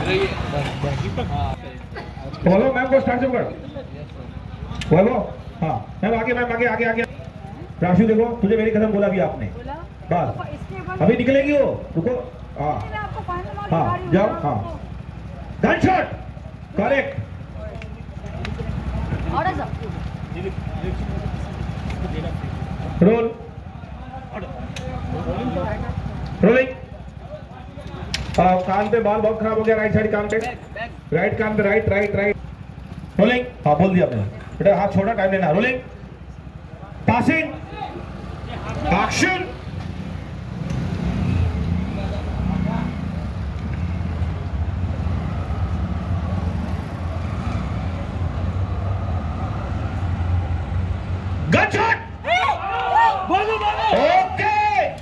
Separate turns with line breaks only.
बोलो मैम को स्टार्ट कर। बोलो हाँ मैम आगे आगे आगे। राशि देखो तुझे मेरी कसम बोला भी आपने बस अभी निकलेगी वो रुको। हाँ जाओ हाँ gun shot correct. Roll rolling. कान पे बाल बहुत खराब हो गया राइट साइड कान पे राइट कान पे राइट राइट राइट। रोलिंग हाँ बोल दिया आपने बेटा हाथ छोड़ा टाइम लेना। Rolling passing action. Gun shot.